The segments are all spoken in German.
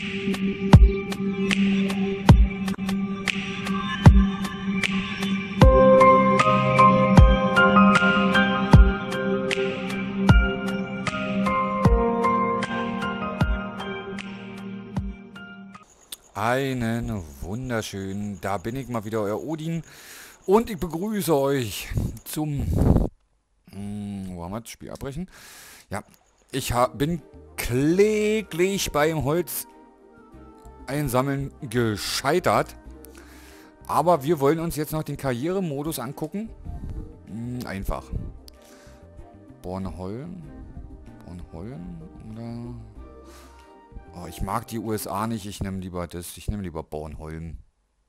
Einen wunderschönen, da bin ich mal wieder, euer Odin, und ich begrüße euch zum, wo haben wir das Spiel abbrechen? Ja, ich bin kläglich beim Holz einsammeln gescheitert, aber wir wollen uns jetzt noch den Karrieremodus angucken. Einfach. Bornholm oder... Oh, ich mag die USA nicht, ich nehme lieber das, ich nehme lieber Bornholm.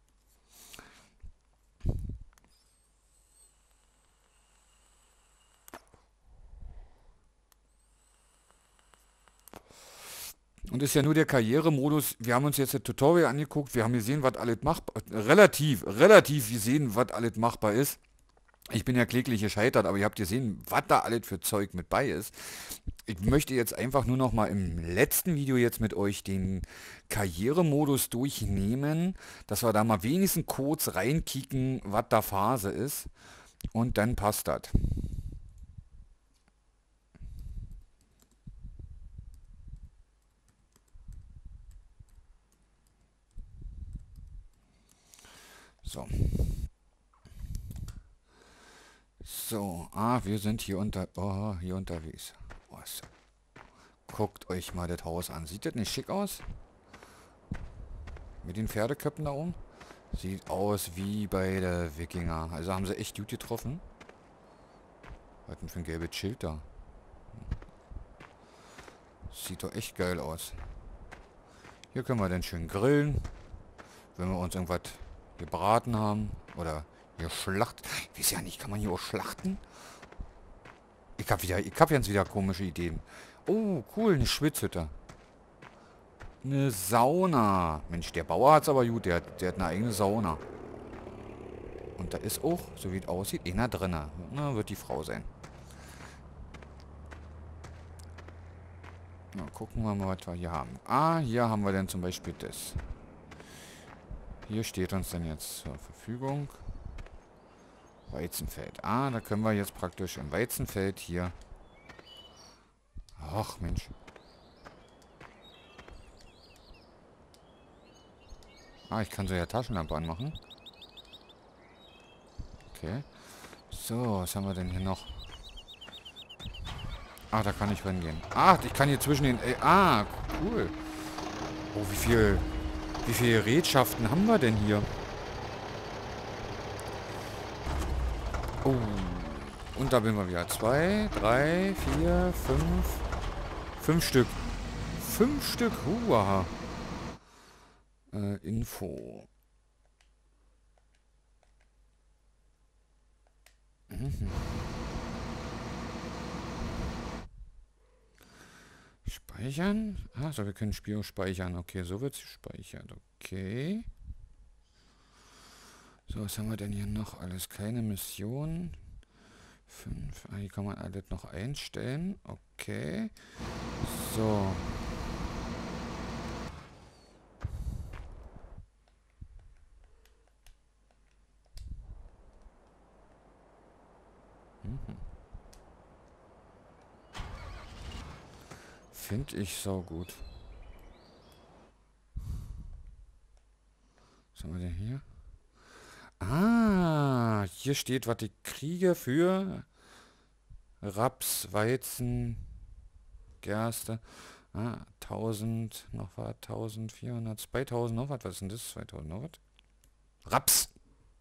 Und ist ja nur der Karrieremodus. Wir haben uns jetzt das Tutorial angeguckt, wir haben gesehen, was alles machbar, relativ gesehen, was alles machbar ist. Ich bin ja kläglich gescheitert, aber ihr habt gesehen, was da alles für Zeug mit bei ist. Ich möchte jetzt einfach nur noch mal im letzten Video jetzt mit euch den Karrieremodus durchnehmen, dass wir da mal wenigstens kurz reinkicken, was da Phase ist. Und dann passt das. So. So, wir sind hier hier unterwegs. Was? Guckt euch mal das Haus an. Sieht das nicht schick aus? Mit den Pferdeköpfen da oben? Sieht aus wie bei der Wikinger. Also haben sie echt gut getroffen. Was denn für ein gelbes Schild da? Sieht doch echt geil aus. Hier können wir dann schön grillen. Wenn wir uns irgendwas gebraten haben. Oder geschlachtet. Ich weiß ja nicht, kann man hier auch schlachten? Ich hab jetzt wieder komische Ideen. Oh, cool, eine Schwitzhütte. Eine Sauna. Mensch, der Bauer hat's aber gut. Der hat eine eigene Sauna. Und da ist auch, so wie es aussieht, einer drinne. Na, wird die Frau sein. Na, gucken wir mal, was wir hier haben. Hier haben wir dann zum Beispiel das. Hier steht uns dann jetzt zur Verfügung Weizenfeld. Da können wir jetzt praktisch im Weizenfeld hier... Ach, Mensch. Ich kann so ja Taschenlampe anmachen. Okay. So, was haben wir denn hier noch? Da kann ich reingehen. Ich kann hier zwischen den... cool. Oh, wie viele Gerätschaften haben wir denn hier? Oh. Und da bin wir wieder. 2, 3, 4, 5. 5 Stück. 5 Stück. Huaha. Info. Speichern? So, wir können Spiel speichern. Okay, so wird es gespeichert. Okay. So, was haben wir denn hier noch? Alles keine Mission. 5. Hier kann man alles noch einstellen. Okay. So. Finde ich so gut. Was haben wir denn hier? Hier steht, was ich kriege für Raps, Weizen, Gerste. 1000, noch was, 1400, 2000, noch was. Was ist denn das? 2000, noch was? Raps!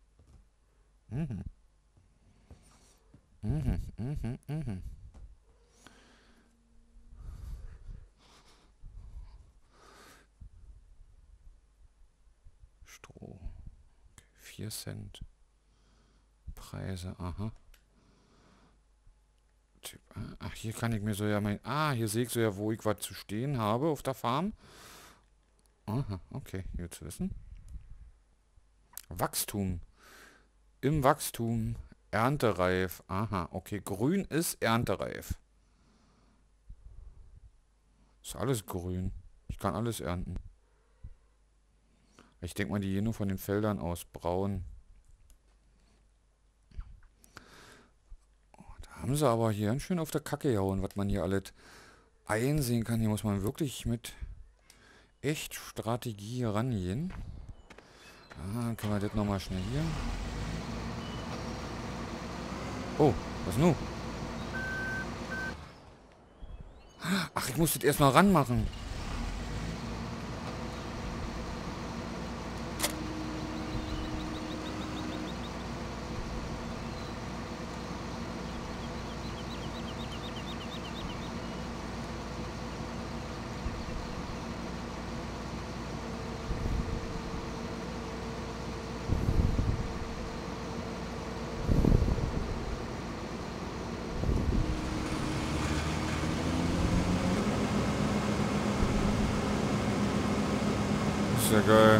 Stroh. Okay, 4 Cent. Preise, hier kann ich mir so ja mein... hier sehe ich so ja, wo ich was zu stehen habe auf der Farm. Okay, gut zu wissen. Wachstum. Im Wachstum. Erntereif. Okay, grün ist erntereif. Ist alles grün. Ich kann alles ernten. Ich denke mal, die gehen nur von den Feldern aus. Braun. Da haben sie aber hier ganz schön auf der Kacke gehauen, was man hier alles einsehen kann. Hier muss man wirklich mit echt Strategie rangehen. Ah, dann können wir das nochmal schnell hier. Oh, was nun? Ach, ich muss das erstmal ranmachen. Ist ja geil.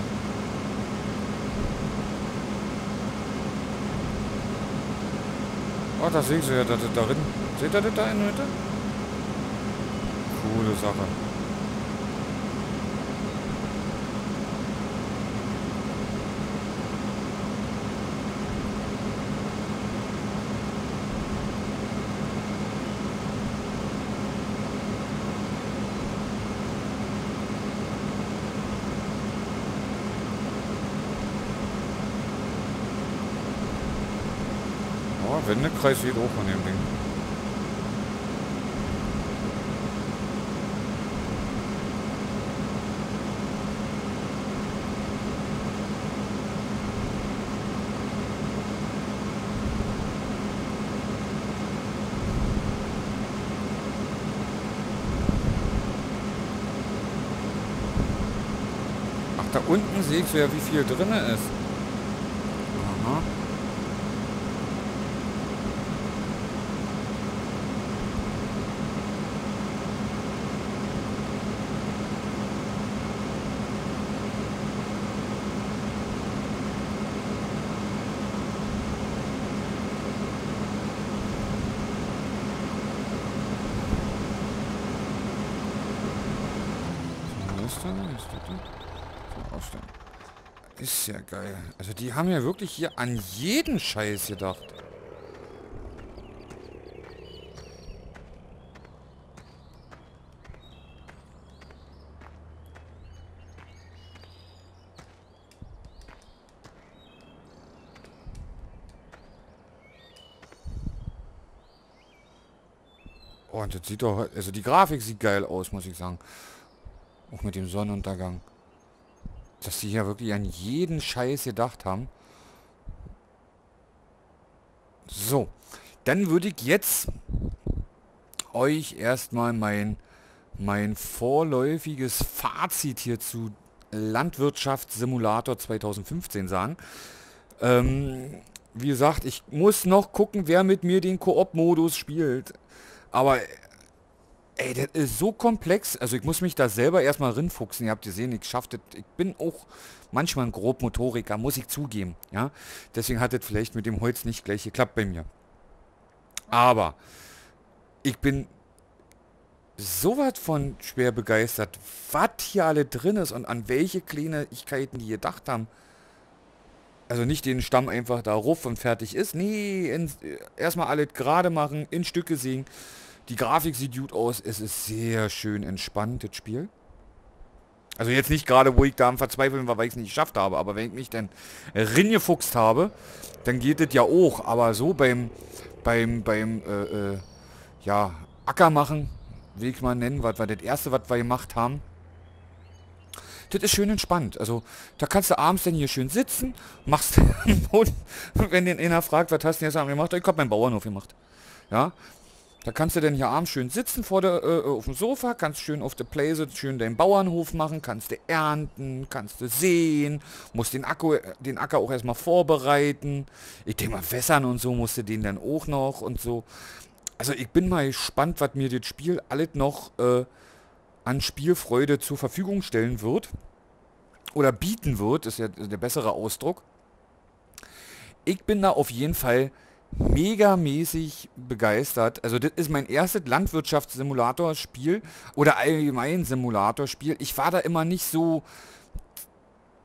Oh, da seht ihr ja, das darin. Seht ihr das da in der Mitte? Coole Sache. Oh, Wendekreis geht auch von dem Ding. Ach, da unten seht ihr ja, wie viel drin ist. Aha. Ist ja geil. Also die haben ja wirklich hier an jeden Scheiß gedacht. Oh, und das sieht doch... Also die Grafik sieht geil aus, muss ich sagen. Auch mit dem Sonnenuntergang. Dass die hier wirklich an jeden Scheiß gedacht haben. So. Dann würde ich jetzt euch erstmal mein vorläufiges Fazit hier zu Landwirtschaftssimulator 2015 sagen. Wie gesagt, ich muss noch gucken, wer mit mir den Koop-Modus spielt. Aber, ey, das ist so komplex. Also ich muss mich da selber erstmal rinfuchsen. Ihr habt gesehen, ich schaffe das. Ich bin auch manchmal ein Grobmotoriker, muss ich zugeben. Ja, deswegen hat das vielleicht mit dem Holz nicht gleich geklappt bei mir. Aber ich bin sowas von schwer begeistert, was hier alle drin ist und an welche Kleinigkeiten die gedacht haben. Also nicht den Stamm einfach da ruf und fertig ist. Nee, erstmal alles gerade machen, in Stücke sägen. Die Grafik sieht gut aus. Es ist sehr schön entspannt, das Spiel. Also jetzt nicht gerade, wo ich da am Verzweifeln war, weil ich es nicht geschafft habe. Aber wenn ich mich dann ringefuchst habe, dann geht das ja auch. Aber so ja, Acker machen, will ich mal nennen, was war das erste, was wir gemacht haben. Das ist schön entspannt. Also, da kannst du abends dann hier schön sitzen, machst den Boden, wenn den einer fragt, was hast du jetzt gemacht? Ich hab meinen Bauernhof gemacht. Ja, da kannst du dann hier abends schön sitzen auf dem Sofa, kannst schön auf der Playsee schön deinen Bauernhof machen, kannst du ernten, kannst du säen, musst den Acker auch erstmal vorbereiten. Ich denke mal, wässern und so musst du den dann auch noch und so. Also ich bin mal gespannt, was mir das Spiel alles noch an Spielfreude zur Verfügung stellen wird. Oder bieten wird, ist ja der bessere Ausdruck. Ich bin da auf jeden Fall megamäßig begeistert. Also das ist mein erstes Landwirtschaftssimulator-Spiel oder allgemein Simulatorspiel. Ich war da immer nicht so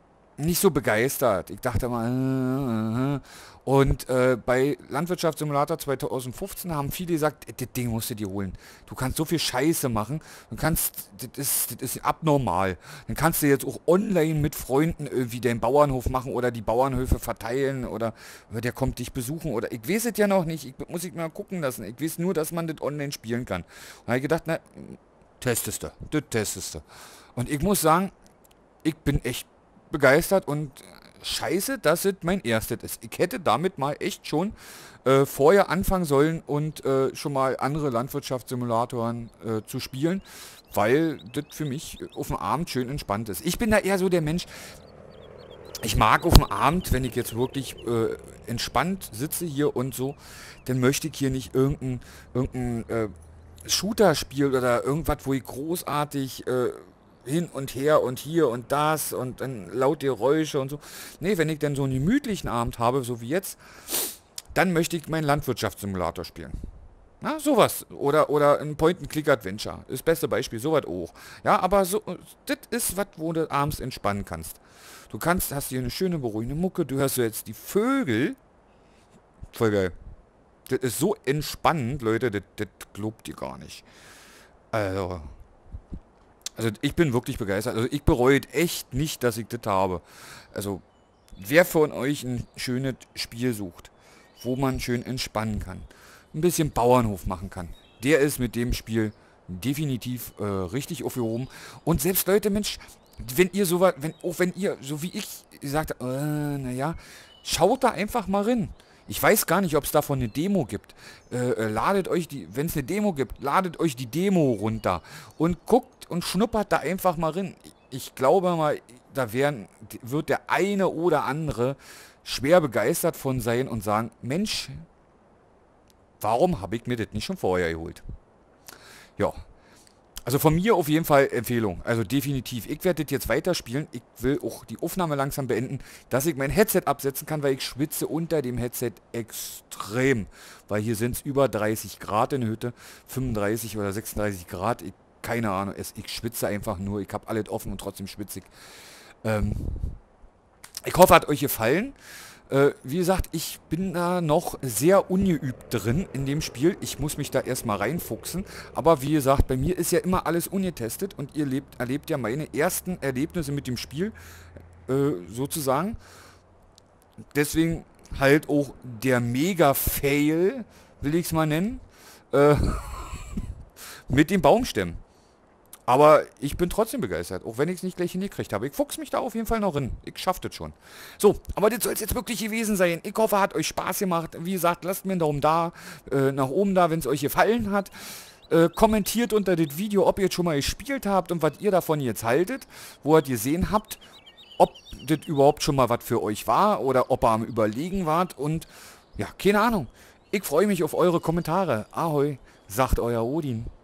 nicht so begeistert. Ich dachte mal, und bei Landwirtschaftssimulator 2015 haben viele gesagt, das Ding musst du dir holen. Du kannst so viel Scheiße machen. Du kannst, das ist abnormal. Dann kannst du jetzt auch online mit Freunden irgendwie den Bauernhof machen oder die Bauernhöfe verteilen oder der kommt dich besuchen oder ich weiß es ja noch nicht. Muss ich mal gucken lassen. Ich weiß nur, dass man das online spielen kann. Und da habe ich gedacht, na, testest du. Das testest du. Und ich muss sagen, ich bin echt begeistert und scheiße, dass es mein erstes ist. Ich hätte damit mal echt schon vorher anfangen sollen und schon mal andere Landwirtschaftssimulatoren zu spielen, weil das für mich auf dem Abend schön entspannt ist. Ich bin da eher so der Mensch, ich mag auf dem Abend, wenn ich jetzt wirklich entspannt sitze hier und so, dann möchte ich hier nicht irgendein Shooter-Spiel oder irgendwas, wo ich großartig hin und her und hier und das und dann laut Geräusche und so. Nee, wenn ich dann so einen gemütlichen Abend habe, so wie jetzt, dann möchte ich meinen Landwirtschaftssimulator spielen. Na, sowas. Oder ein Point-and-Click-Adventure. Das beste Beispiel, sowas auch. Ja, aber so, das ist was, wo du abends entspannen kannst. Du hast hier eine schöne, beruhigende Mucke, du hörst so jetzt die Vögel. Voll geil. Das ist so entspannend, Leute, das glaubt ihr gar nicht. Also ich bin wirklich begeistert. Also ich bereue echt nicht, dass ich das habe. Also wer von euch ein schönes Spiel sucht, wo man schön entspannen kann, ein bisschen Bauernhof machen kann, der ist mit dem Spiel definitiv richtig aufgehoben. Und selbst Leute, Mensch, wenn ihr sowas, wenn ihr, so wie ich, sagt, naja, schaut da einfach mal rein. Ich weiß gar nicht, ob es davon eine Demo gibt. Ladet euch wenn es eine Demo gibt, ladet euch die Demo runter und guckt und schnuppert da einfach mal rein. Ich glaube mal, da wird der eine oder andere schwer begeistert von sein und sagen, Mensch, warum habe ich mir das nicht schon vorher geholt? Ja. Also von mir auf jeden Fall Empfehlung. Also definitiv. Ich werde das jetzt weiterspielen. Ich will auch die Aufnahme langsam beenden, dass ich mein Headset absetzen kann, weil ich schwitze unter dem Headset extrem. Weil hier sind es über 30 Grad in der Hütte. 35 oder 36 Grad. Keine Ahnung. Ich schwitze einfach nur. Ich habe alles offen und trotzdem schwitze ich. Ich hoffe, hat euch gefallen. Wie gesagt, ich bin da noch sehr ungeübt drin in dem Spiel. Ich muss mich da erstmal reinfuchsen. Aber wie gesagt, bei mir ist ja immer alles ungetestet und ihr erlebt ja meine ersten Erlebnisse mit dem Spiel sozusagen. Deswegen halt auch der Mega-Fail, will ich es mal nennen, mit den Baumstämmen. Aber ich bin trotzdem begeistert, auch wenn ich es nicht gleich hingekriegt habe. Ich fuchs mich da auf jeden Fall noch hin. Ich schaffe das schon. So, aber das soll es jetzt wirklich gewesen sein. Ich hoffe, hat euch Spaß gemacht. Wie gesagt, lasst mir einen Daumen da, nach oben da, wenn es euch gefallen hat. Kommentiert unter das Video, ob ihr jetzt schon mal gespielt habt und was ihr davon jetzt haltet. Wo ihr gesehen habt, ob das überhaupt schon mal was für euch war oder ob ihr am Überlegen wart. Und ja, keine Ahnung. Ich freue mich auf eure Kommentare. Ahoi, sagt euer Odin.